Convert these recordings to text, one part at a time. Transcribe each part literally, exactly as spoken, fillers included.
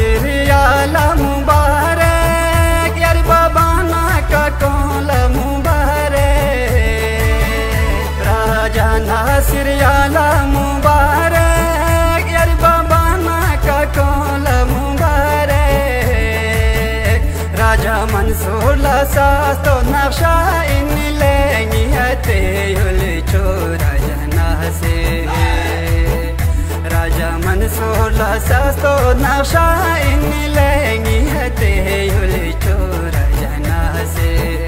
सिरियाला मुबारक यार बाबाना का कोला मुबारक राजा ना सिरियाला मुबारक यार बाबाना का कोला मुबारक राजा मंसूर ला सास्तो नक्शा इन लेंगी हते युले चोरा जना से राजा मंसूर ला सास्तो नक्शा इन लेंगी हते युले चोरा जना से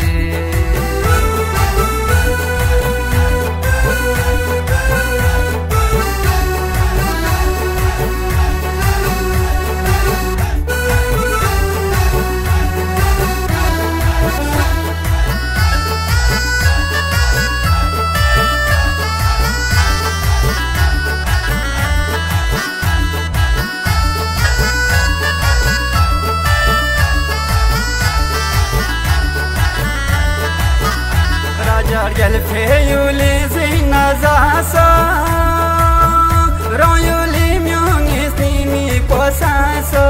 Gel feyuli zina zaso royuli myong istimi posaso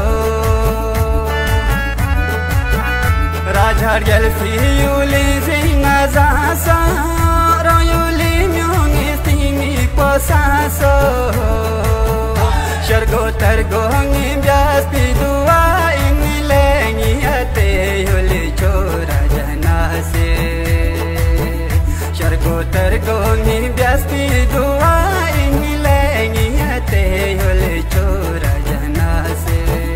Raja gel feyuli zina zaso royuli myong istimi posaso Shargo targo ngimbyas pidua inglengi ate yuli chora jana se Shargotar gongi byasti dua ingi lengi hate yole chora jana se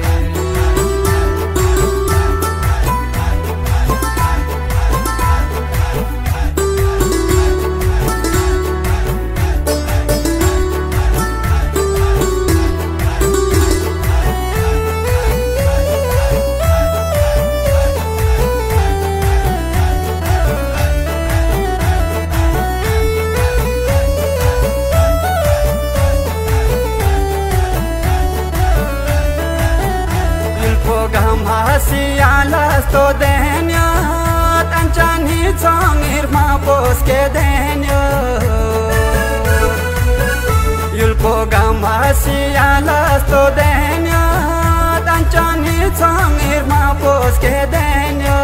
Siala sto denyo tanchan hi song irma pos ke denyo Yulko gama siala sto denyo tanchan hi song irma pos ke denyo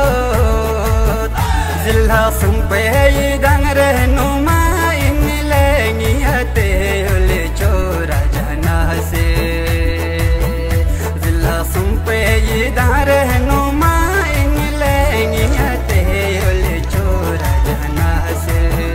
Zilla sumpe idang rehnu ma inni lengi ate yule chora jana se Zilla sumpe idang rehnu ma inni lengi ate yule chora jana se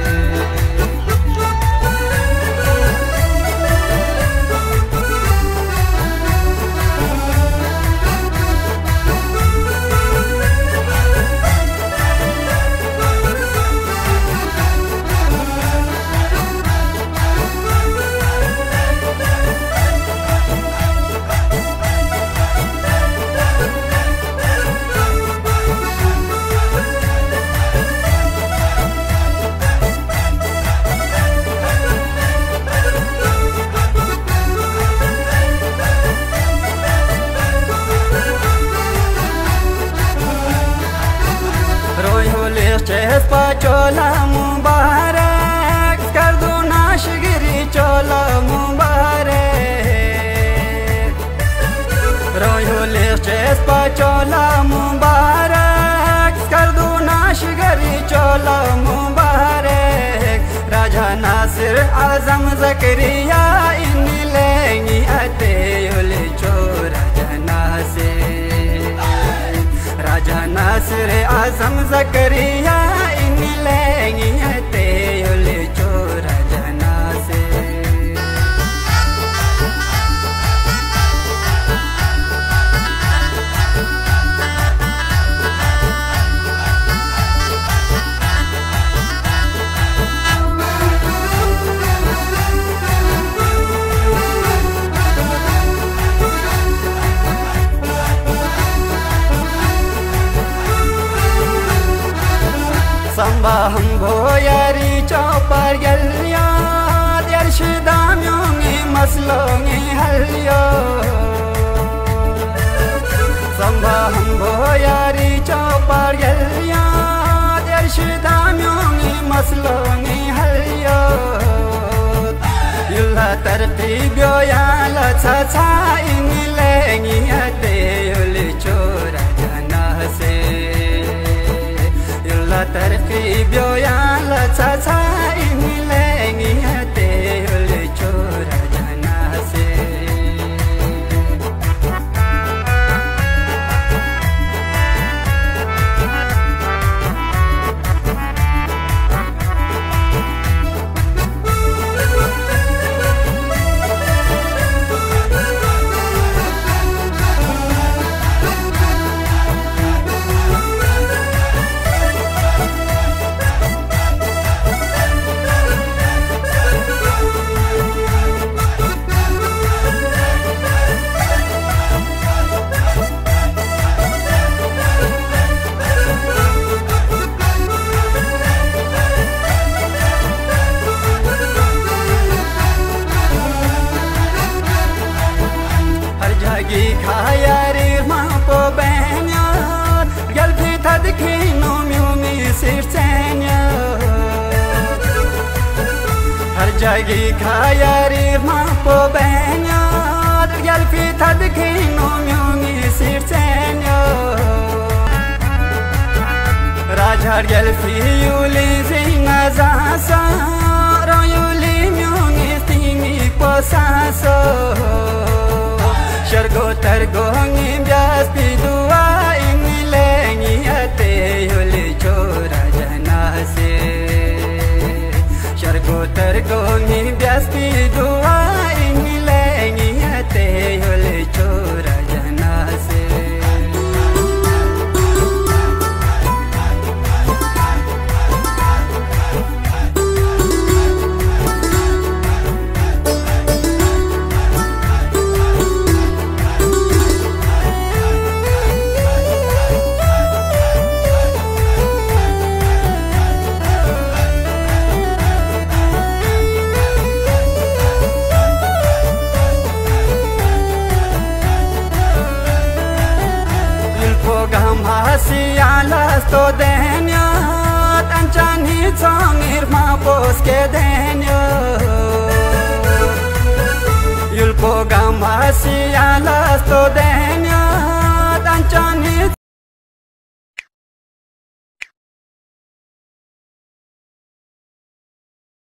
Chola mubarak karduna shigiri chola mubarak royole chespa chola mubarak karduna shigiri chola mubarak Raja Nasir Azam Zakariya inni lengi ate yole chora jana se Raja Nasir Azam Zakariya inni lengi ate yole chora jana se Sambaham boyari chopar galya Diyar shidam yungi maslongi halya Sambaham boyari chopar galya Diyar shidam yungi maslongi halya Yulla tartib yo ya la cha cha inile lengi ate yuli chora jana se yulla tarqib yo ya la cha cha ini lengi ate yuli chora jana se khaya ri ma po benya gal phi thad khino myu mi sir chenya har jagi khaya ri ma po benya gal phi thad khino myu mi sir chenya raja gal phi yuli zinga za sa ro yuli myu mi stingi po sa so Shargo targo ngim jas pidua ini lengi ate yuli chora jana se Shargo targo ngim jas pidua ini lengi ate yuli chora jana se Sialas to denyo tanchani chongir ma pos ke denyo Yulpo gam sialas to denyo